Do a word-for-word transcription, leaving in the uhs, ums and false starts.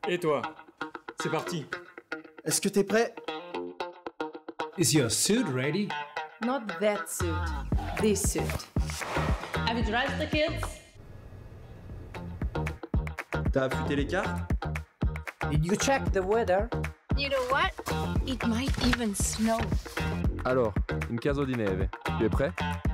Et toi? C'est parti. Est-ce que t'es prêt? Is your suit ready? Not that suit. This suit. Have you dressed the kids? T'as affûté les cartes? Did you check the weather? You know what? It might even snow. Alors, une caso di neve. Tu es prêt?